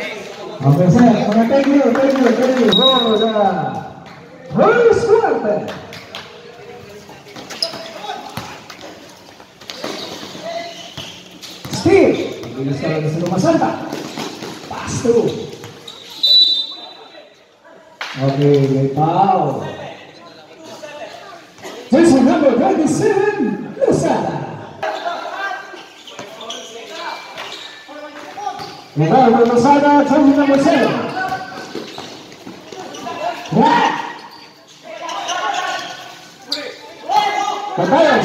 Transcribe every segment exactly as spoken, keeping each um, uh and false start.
Oke, saya mga thank you, thank you, thank you. Roda. First quarter. Steve. Ini sekarang di rumah Santa. Pas tuh. Oke, Paul. Jersey number twenty-seven, Lusada. Rival Lusada, jersey number seven. Right. Caballos.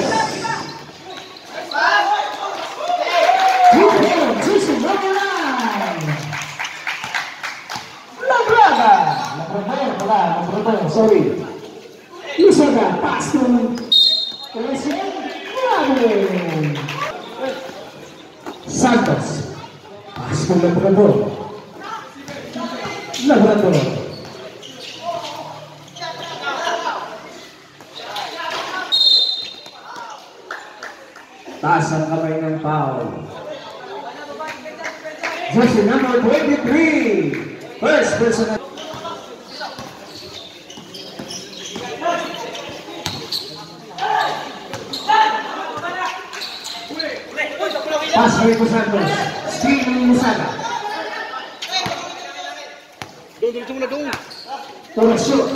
Jersey number nine. Labrada. Labrada, pala, Labrada, sorry. Lusada, pass to Telesian, Santos, pass to Labrador, Labrador. Taas ang kamay ng foul. Jersey number twenty-three, first personal. Pas Rico Santos, Steven Lusada. Torres shoot.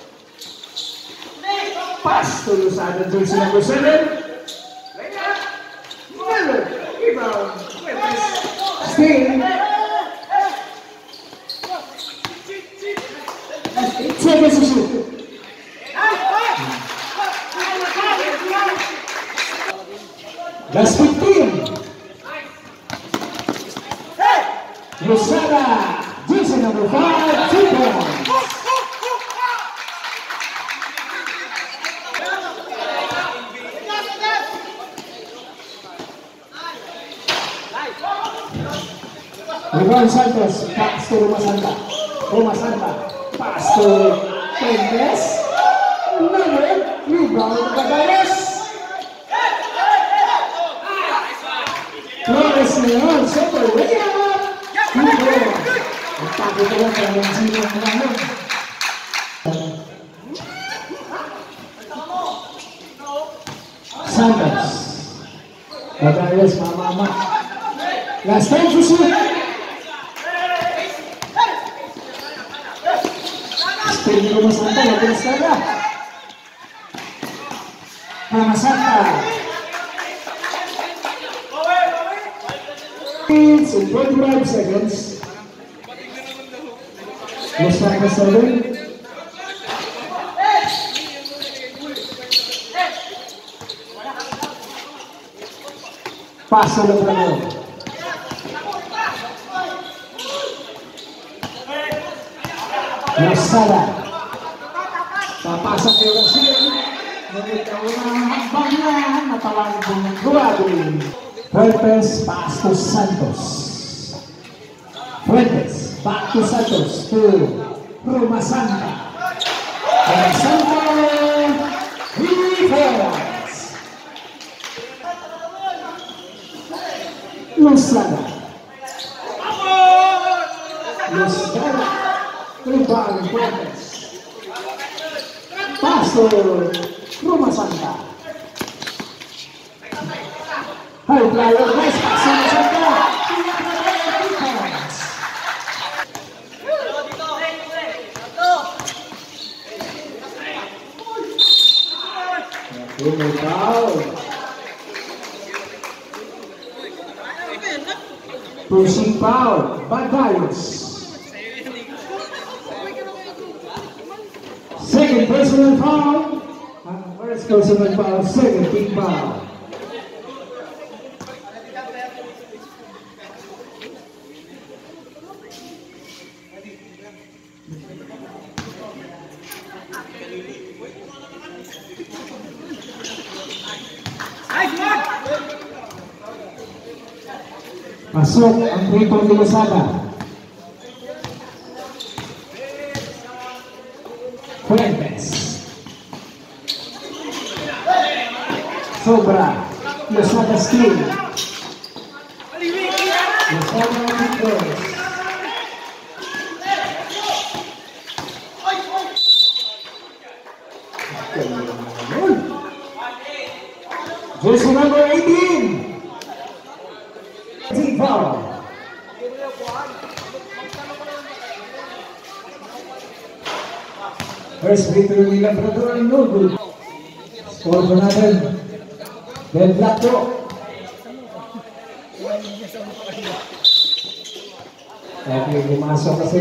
Pass to Lusada, jersey number seven. Miller, rebound. Steven. Take us a shoot. Last fifteen. Lusada, jersey number five, two points. Rival Santos, pass to Rumah Santa. Rumah Santa, pass to Fuentes. Miller, rebound to Caballos. Flores Leon, super layup. Tapi kalau kalian sini menang, Santos, Caballos, mama, last time to shoot. Spin Rumah Santa, lagi Lusada. Rumah Santa. So twenty-five seconds. Lusada seven. Pass ulit na. Lusada. Papasok yung Rosil. Ngunit ang unang hambang na natawag po ng Guadalajara. Fuentes, pass to Santos. Fuentes, back to Santos to Rumah Santa. Rumah Santa, Rivers. Lusada. Lusada, rebound Fuentes. Pass to Rumah Santa. High flyer, nice pass to Rumah Santa. Ini foul. Pushing foul, Caballos. Second personal foul. First personal foul, second team foul. Masuk ang three-point ni Lusada. Fuentes. Sobra. Lusada steal. Lusada Fuentes. First free throw ni Labrador, no good. Score po natin. Then black po. Okay, pumasok kasi.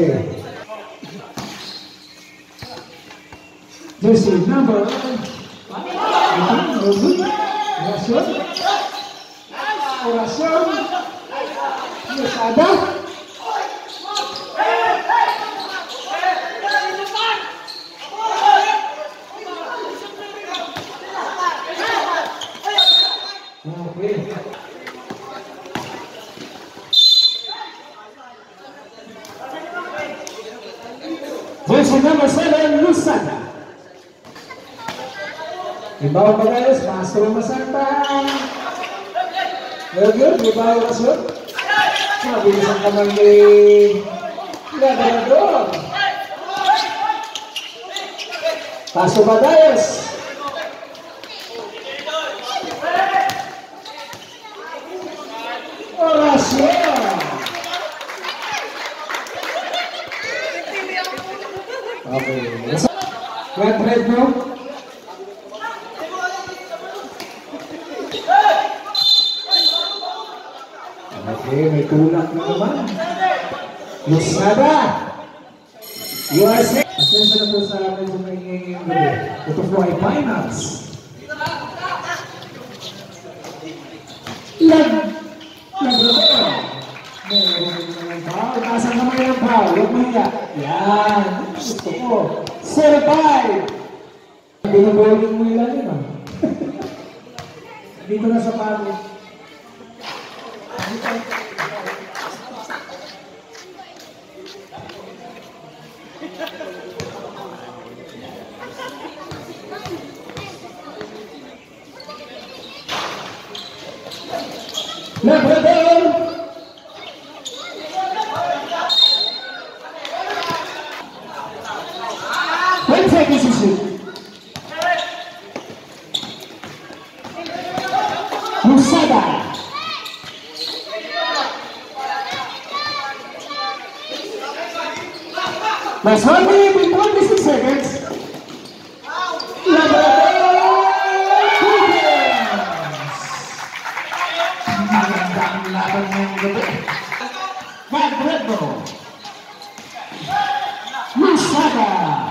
Jersey number one. No good. Orasyon. Orasyon. Yusada. Jersey number seven, Lusada. Ibaw pa guys, Master Masanta. Well good, ibaw kasot. Mabilisan naman ni Labrador. Paso Badayos. Orasyon. Okay. Red red no? Okay, may tulak na naman. Lusada. U S A. Asensya na po sa akin sa may ngayong gabi. Ito po ay finals. Lag. Labrador. Meron naman foul. Nasaan naman yung foul? Huwag mahiya. Yan. Gusto ko. Survive. Binaboling mo ilan yun ah. Dito na sa pagod. Labrador. One second to shoot. Lusada. Last one minute and twenty-six seconds. Labrador. Magandang laban ngayong gabi. Labrador. Lusada.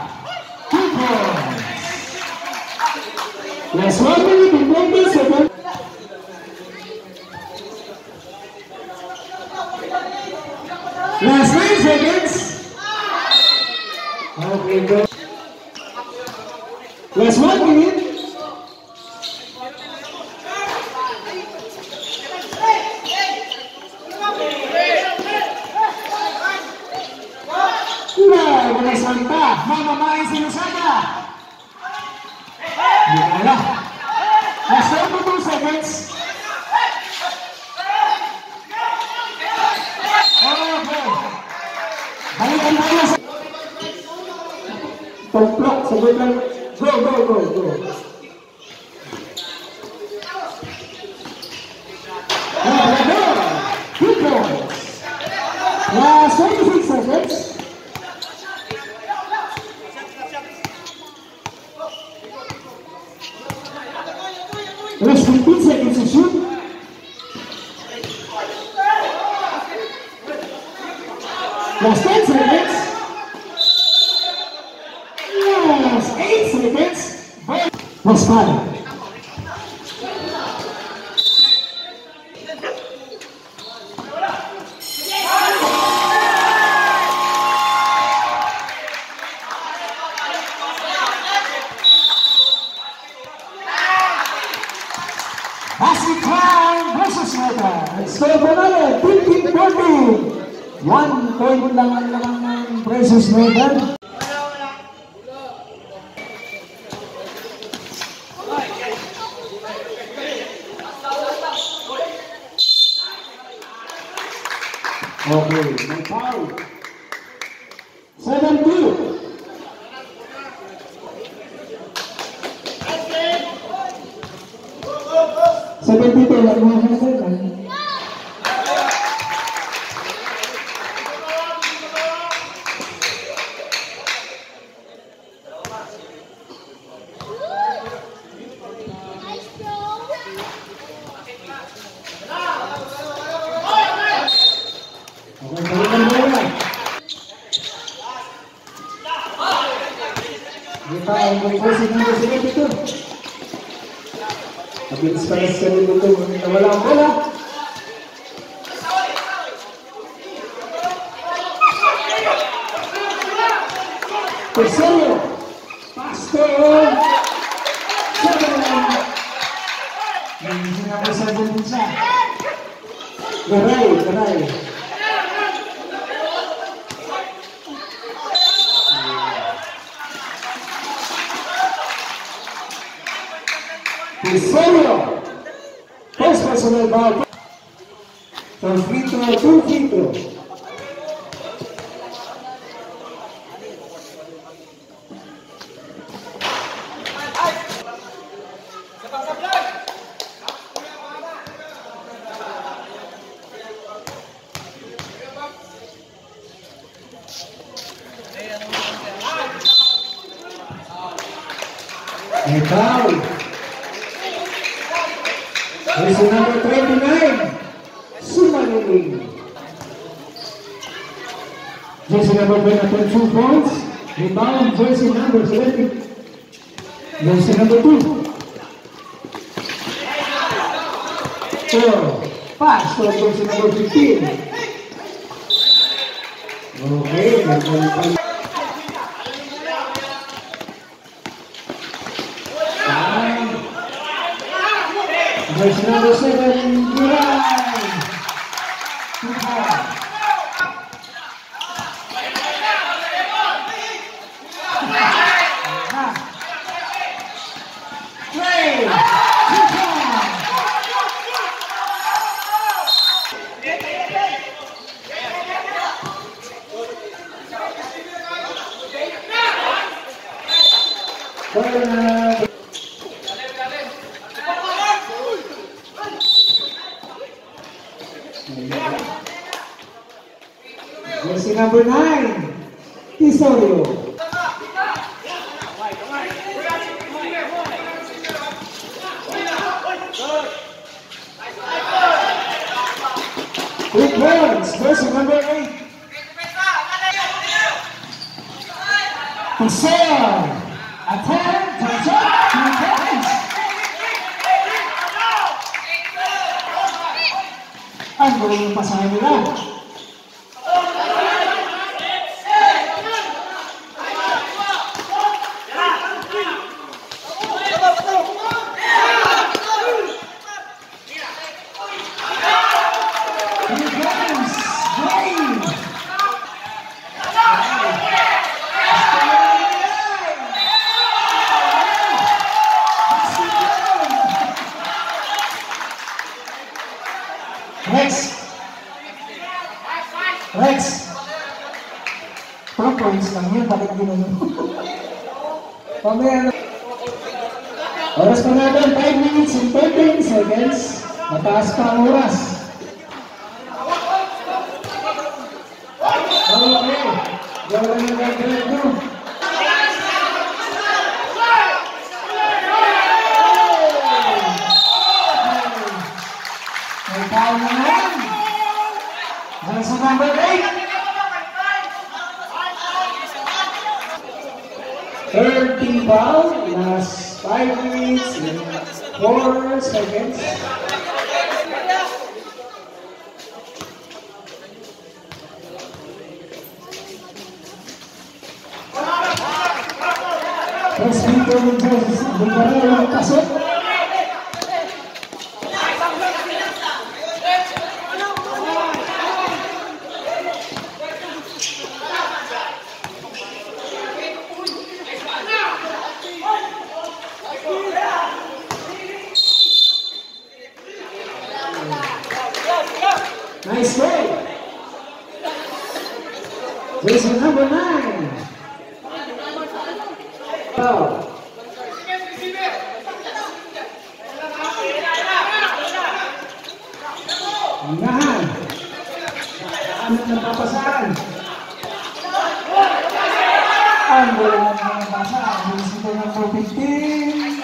Last one minute and twenty seconds. Last nine seconds. Okay, go. Last one minute. Wow, mga santa. Mamamain si Lusada. Hindi kaya. Last twenty-two seconds. Okay. Balikan tayo sa... Pag-block, sabay lang. Go, go, go, go. Labrador. Good ball. Last twenty-six seconds. Last fifteen seconds to shoot. Last ten seconds. Last eight seconds. Last five. Basket Crown versus Meta. Score po natin, fifteen fourteen. One point lang ang lang ng versus Meta. Okay, may foul. seven two. seventy-two lang mga kaibigan. foul kay jersey number seventy-two. Mabilis pa rin seventy-two. Nawala ang bola. Tercero. Pastor. Seven. Yang number seven siya. Garay, garay. Tercero. First personal foul. From free throw to free throw. May foul. Jersey number twenty-nine, Sumaliling. Jersey number twenty-two points. Rebound jersey number seventy. Jersey number two. Four. Pass for jersey number fifteen. Okay, nagpapalipad. Jersey number seven, Mirai. Play. Jersey number nine, Tisorio. Quick runs, jersey number eight. Tiseo. Attempt to jump to points. Ang galing yung pasahan nila. Rex. Rex. Pro points lang yun, bakit gano'n? Pamaya. Oras pa natin, five minutes and thirteen seconds. Mataas pa ang oras. Okay. Gawin na gagawin nyo. May tao na yan. Jersey number eight. thirty foul. Last five minutes and four seconds. First free throw ng Jersey. Bulgaria ng kasot. Nice play. Jersey number nine. Foul. Ingahan. Ano na papasahan? Ang bola na papasahan. Jersey number fifteen.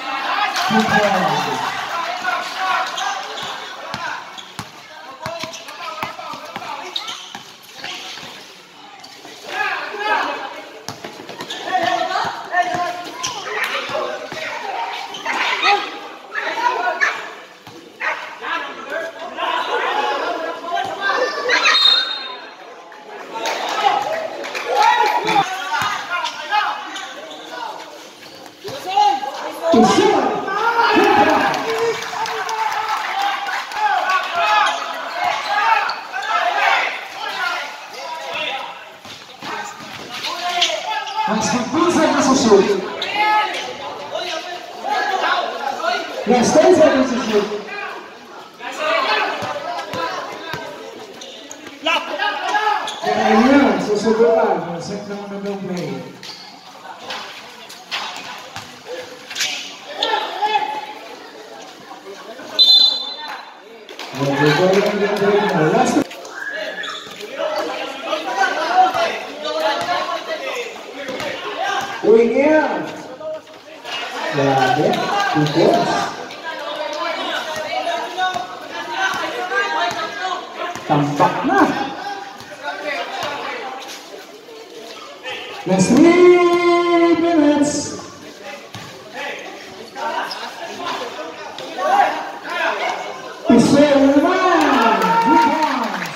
Mas fifteen seconds to shoot. Last ten seconds to shoot. Kaya yun, susubukan. Set naman na ng play. Last wing in. Grabe, two points. Tampak na. Last three minutes. Piso naman. Two points.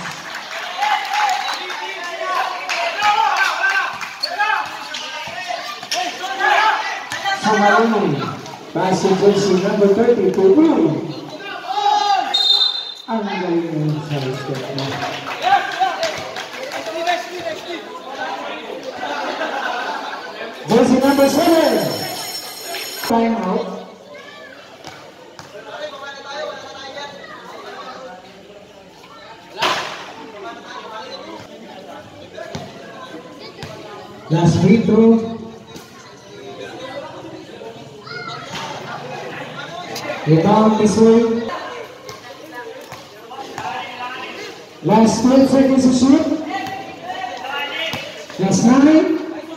Samaroni. Pass to jersey number thirty to Blue. Ang galing ng sa step na. Jersey number seven. Time out. Last free throw. Rebound this way. Last twelve seconds to shoot. Last nine.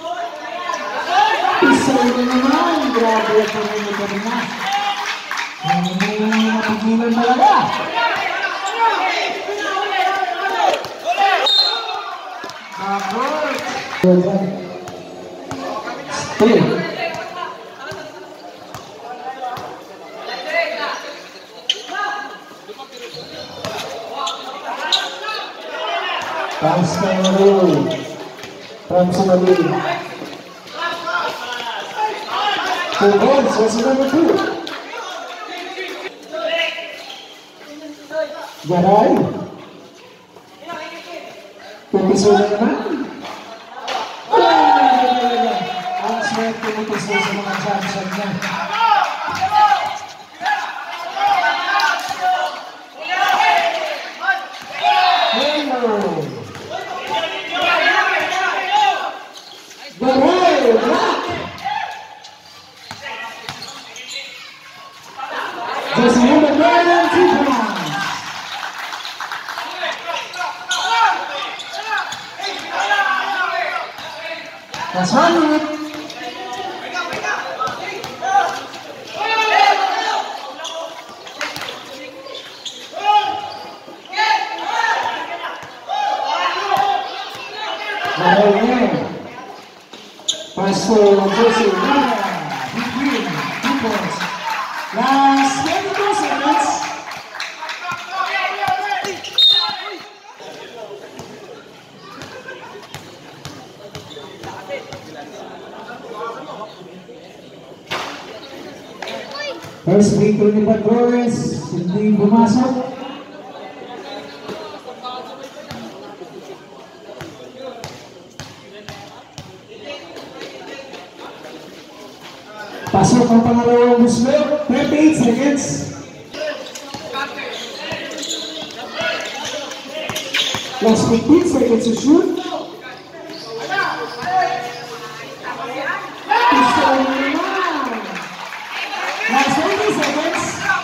Isa na naman. Grabe ang pagkakas na. Hindi na napigilan talaga. Abort. Stay. Pass Cameroon from Somali. Two points, what's number two? Garay. Pumiso na naman. Ang swerte nito sa mga champion niya. Just number nine and two pounds. That's one minute. Pass to Jose Rivera. Two points. Last twenty-two seconds. First free throw ni Patrores, hindi bumasok. Pasok ang pangalawang muslo, thirty-eight seconds. Last fifteen seconds to shoot. Last twenty seconds.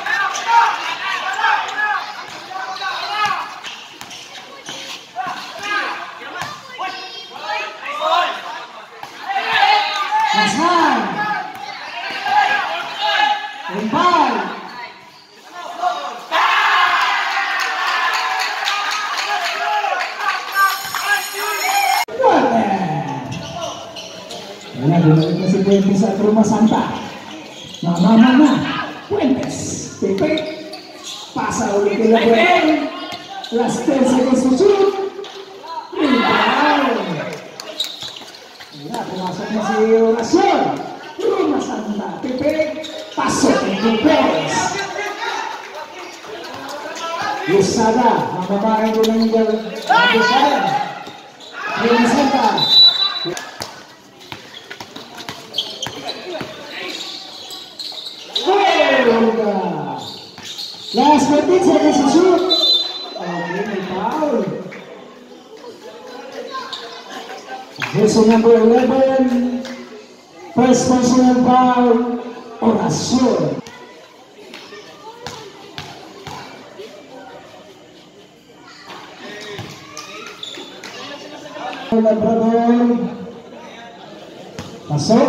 Last nine. And five. Wala, bumalik na si Puentes at Roma Santa. Namaman na. Puentes. Pepe. Pasa ulit kay Labuel. Last ten seconds to shoot. Rebound. Wala, pumasok na si Oracion. Roma Santa. Pepe. Pasok ng Puentes. Lusada. Ang babae ko ng Lusada. Roma Santa. fourteen seconds to shoot. Okay, may foul. Jersey number eleven. First personal foul. Oracion. Labrador. Pasok.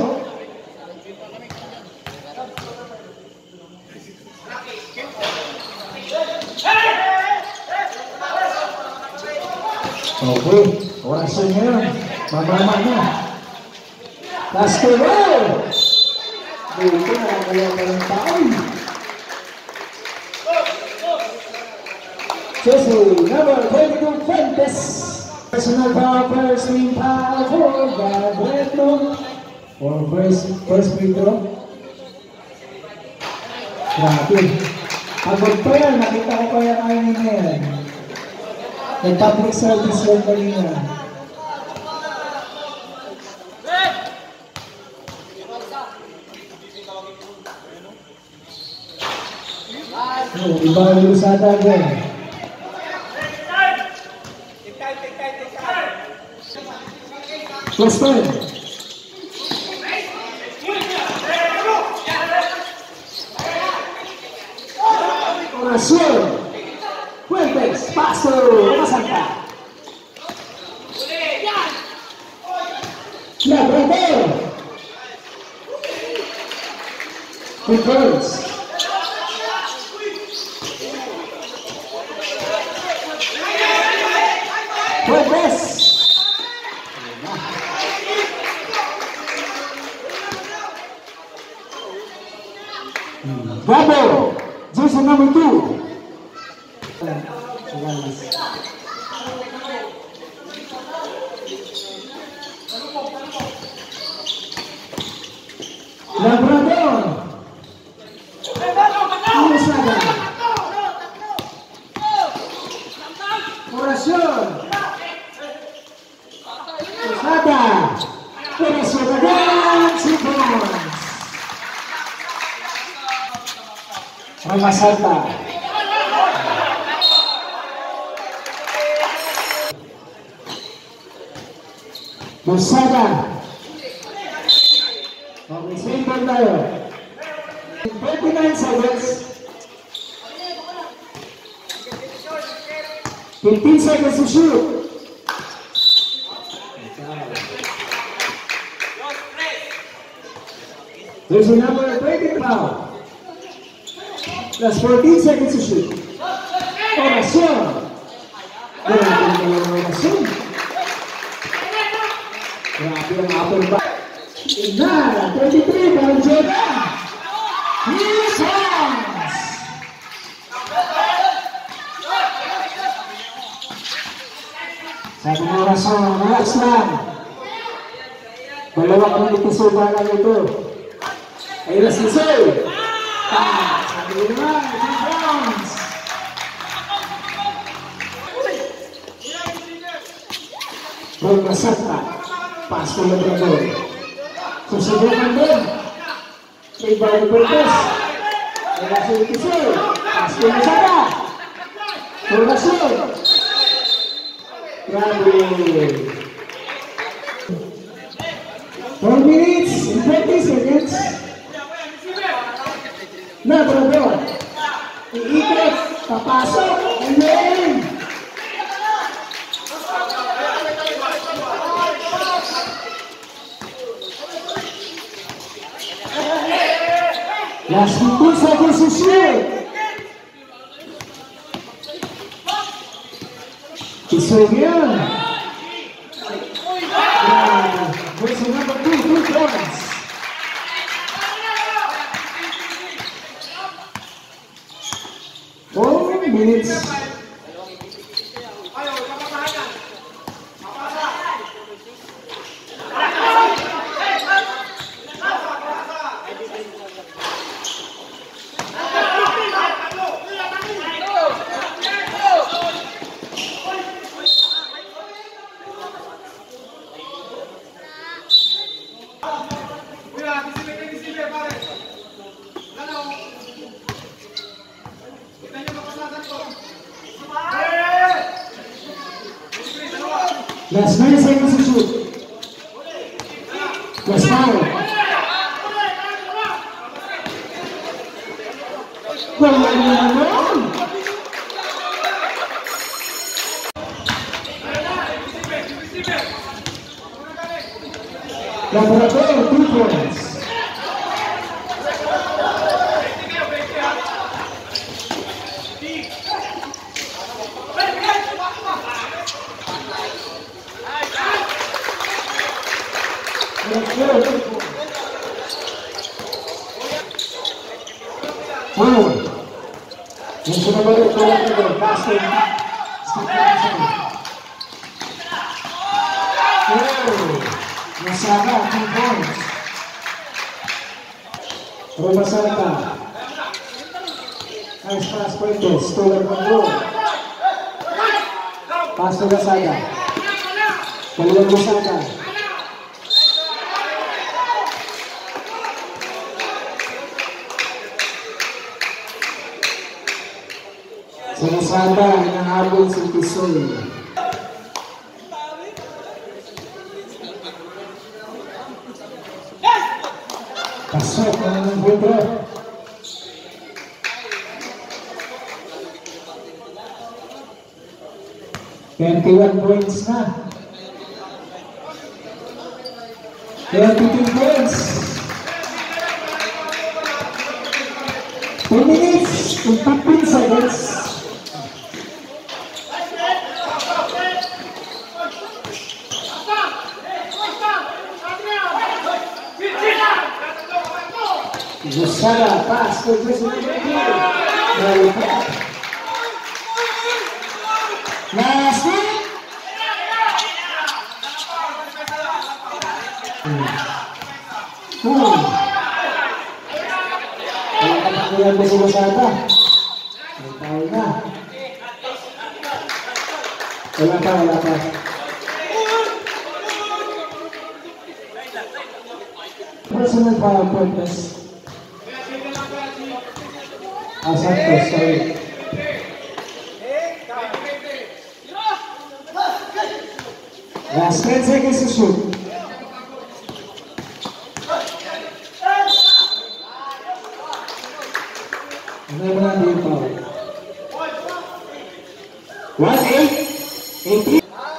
Okay, Oracion ngayon. Mabama na. Basketball. Dito nakakalaw ka ng taon. Jersey number twenty-two, Fuentes. Personal foul, first team foul for Gabriel. For first, first free throw. Grabe. Pagod pa yan, nakita ko pa yan ayaw na yan. Nag-public service lang kanina. Oh, iba ang lusada dyan. Plus ten. Oracion. Fuentes, paso, Masanta. Labrador. Returns. Fuentes. Gabo, jersey number two. Labrador. Lusada. Oracion. Lusada. Oracion again. Sequence. Masanta. Lusada. Okay, same ball tayo. twenty-nine seconds. fifteen seconds to shoot. There's a number twenty foul. Plus fourteen seconds to shoot. Oracion. Grabe ang Oracion. Grabe ang upper back. Inara, twenty-three, para Jordan. His hands. Sabi ng Oracion, relax lang. Dalawang kompetisuba lang ito. Ay, Rasisol. Ah, sabi nyo naman, two rounds. Masanta. Pass ko Labrador. Susubukan din. Kay Barry Cortez. Kaya si Kisel. Pass ko Masanta. Oracion. Grabe. four minutes and twenty seconds. Labrador. Iikot. Papasok. And then. Last fifteen seconds to shoot. Kisog yan. Versus number two, two points. Four minutes. Last nine seconds to shoot. Last foul. Well, well, well, well. Laboratorio, two points. Wow. Yung sumabalik ko lang ito, casting. Nasaka, two points. Roma Santa. Nice pass, Fuentes. Stolen from goal. Pass to Gasada. Kalilang Gasada. Sa Gasada, hinahabol si Tisoy. Pasok ang Budro. twenty-one points na. twenty-two points. two minutes and fifteen seconds. Gasada, pass to President here. Last one. Cool. Kaya kapag mo si Gasada. May tao na. Wala pa, wala pa. Personal power purpose. Ah, Santos, sorry. Last ten seconds to shoot. Ano yung mga din pa? one eight, eighteen.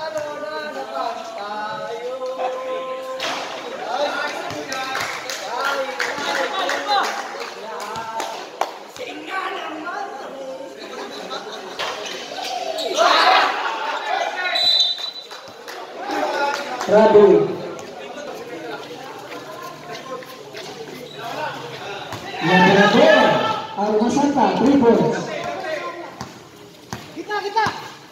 Rabu. Yang terakhir, Aruma Santa, three points. Kita, kita.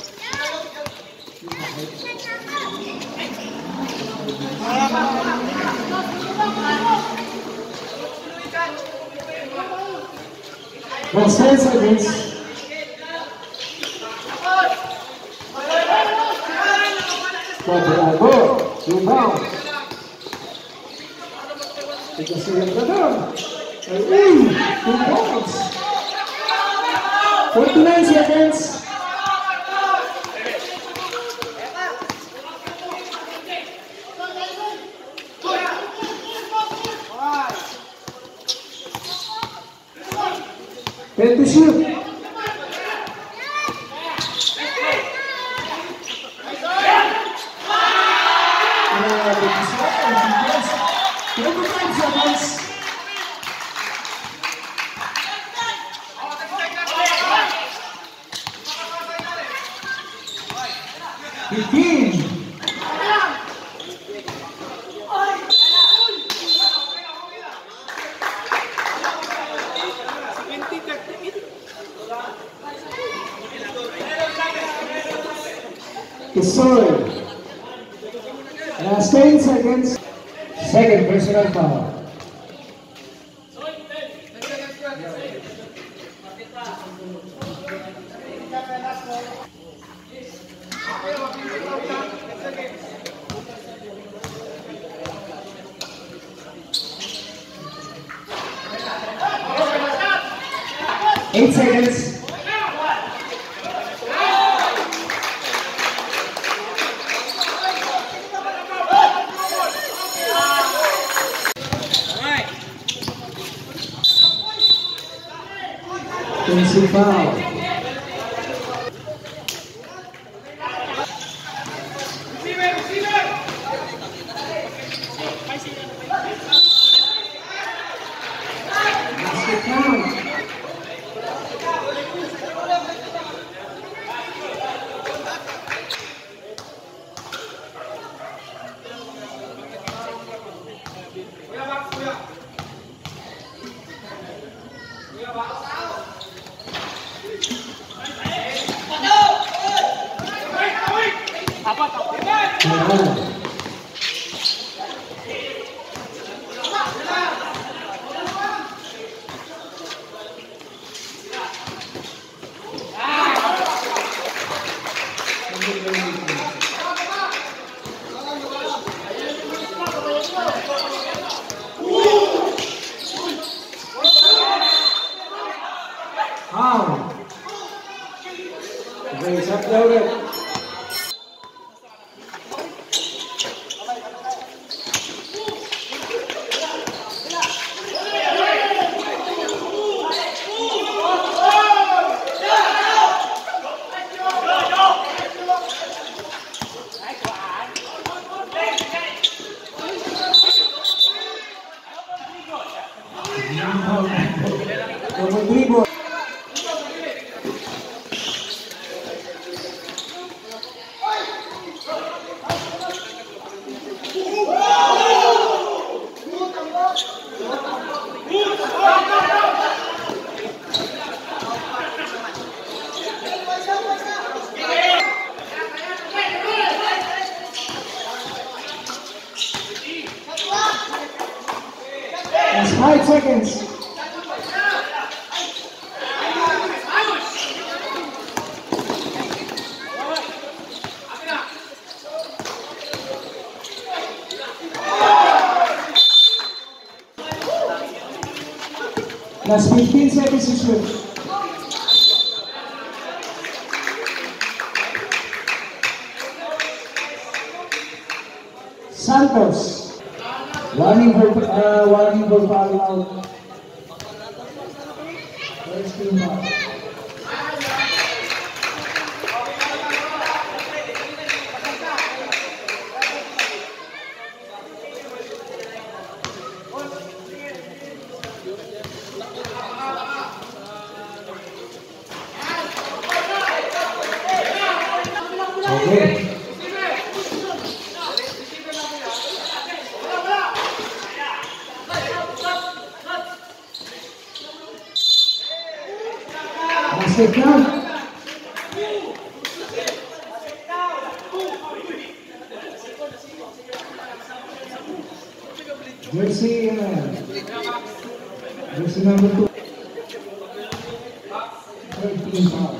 Last ten seconds. Bravo, rebound. Kita sudah berada. Hey, two points. forty-nine seconds. ten to shoot. fifteen. Tisoy. Last ten seconds. Second personal foul. Eight seconds. Principal. Basket count. How? Raise up loaded. Number three boy. That's five seconds. That's fifteen seconds to shoot. Santos. Warning for uh, warning for foul out. First team foul. Okay. Basket count. Jersey, uh, jersey number two. thirteen foul.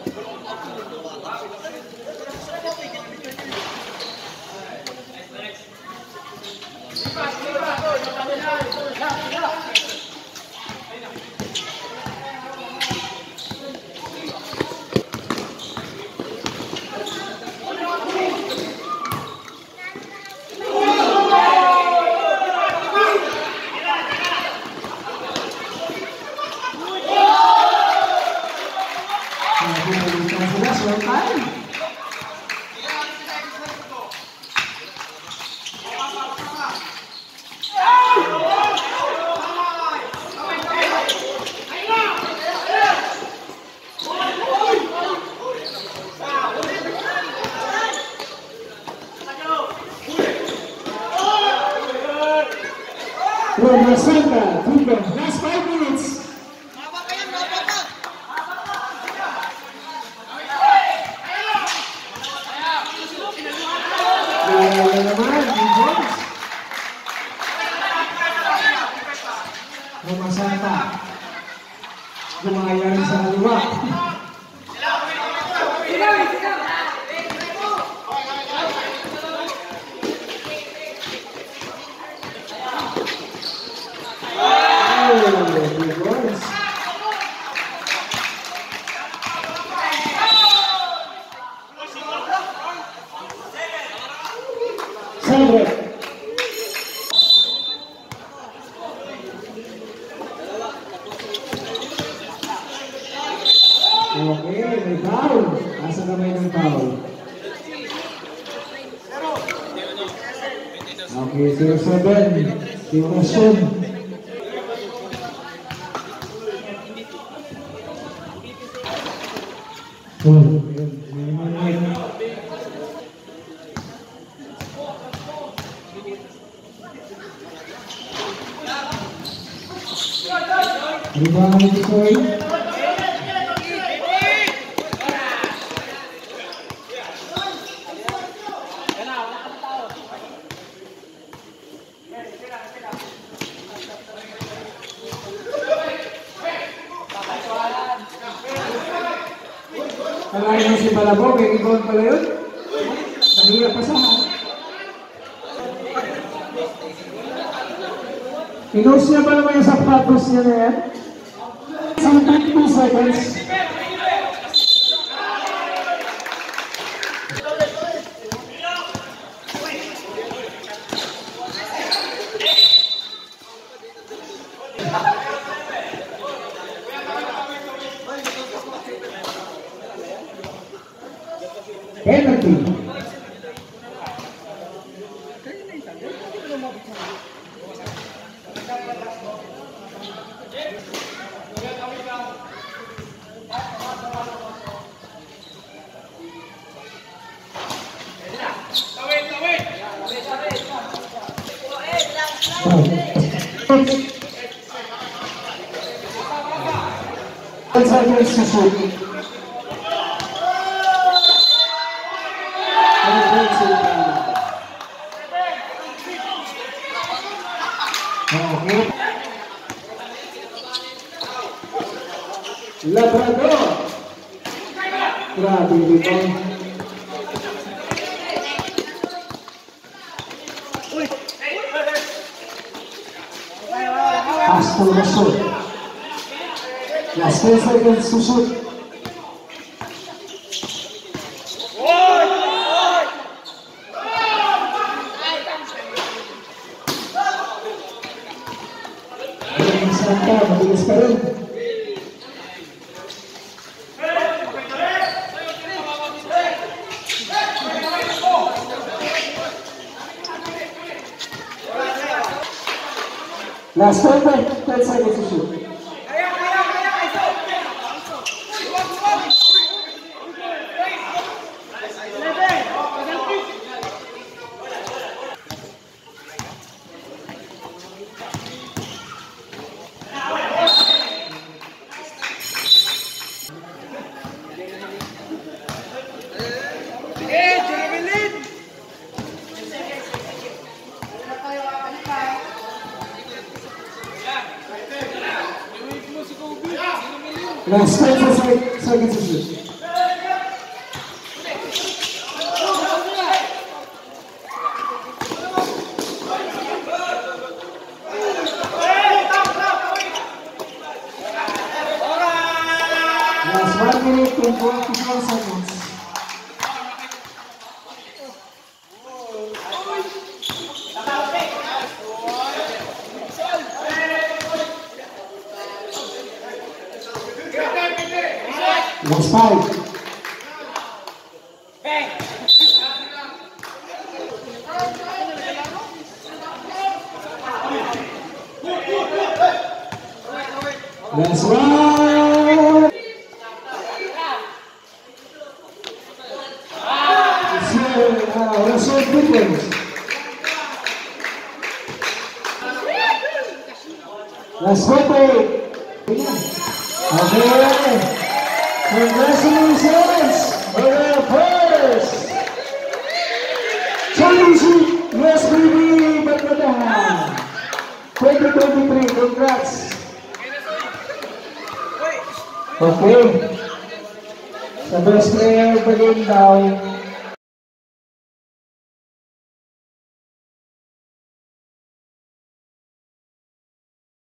Roma Santa, Tuba, last five minutes. Wala naman, Jones. Roma Santa, gumaya rin sa kaliwa. Celebrate. Okay, zero seven. Zero seven. Oh, rebound point. Kalahin mo si Balabo, may rebound pala yun. Nahiya pa sa ha. Inus niya ba naman yung sapatos niya na yan? seventy-two seconds. Penalty. ten seconds to shoot. Labrador. Grabe dito. Pass to the shoot. Last ten seconds to shoot. Mabilis pa rin. Last ten, ten seconds to shoot. Last ten seconds to shoot. Last one minute and twenty-four seconds. Last five. Last one. It's here, uh, Russell Pickens. Last one. Okay. Congratulations on our first championship U S B B Balikpapan twenty twenty-three. Congrats. Okay. Sa best player of the game daw,